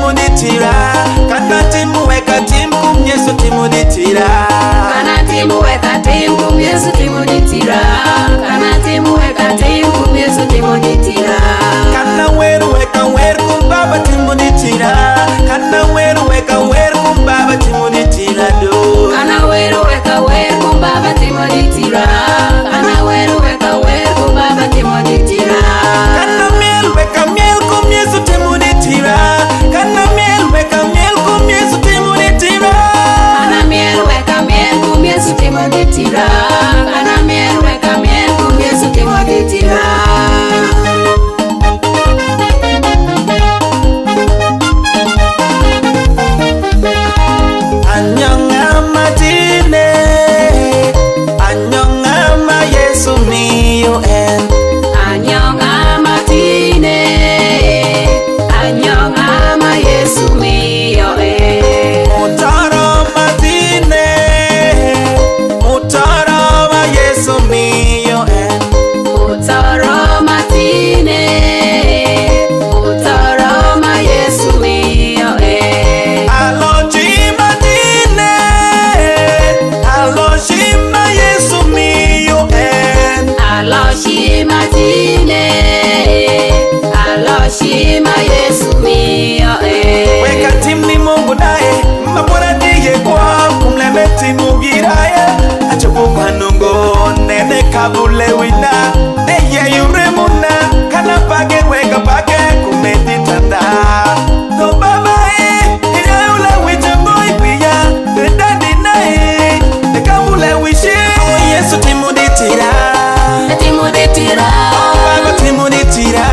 timuditira. Kana timu weka timu kum Yesu timuditira. Kana timu weka timu kum Yesu timuditira. Kana timu weka timu kum Yesu timuditira. Kana weru weka weru kum Baba timuditira. Kana weru weka weru kum Baba timuditira do. Kana weru weka weru kum Baba timuditira. Kana weru weka weru kum Baba timuditira. Kana miel weka miel kum Yesu timuditira. Kana miel weka miel kum Yesu timuditira. Kana miel weka miel kum Yesu timuditira. Kana miel weka miel kum Yesu timuditira. Shima Yesu mio weka timni Mungu nae mabora diye kwa kumlemeti mugiraye achopo panungo nene kabule wina neye yuremuna kana pake weka pake kumeditanda to baba ina ule wijango ipia dedadi nae de kabule wishi Yesu timuditira timuditira Baba timuditira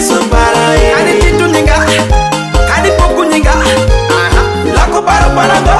para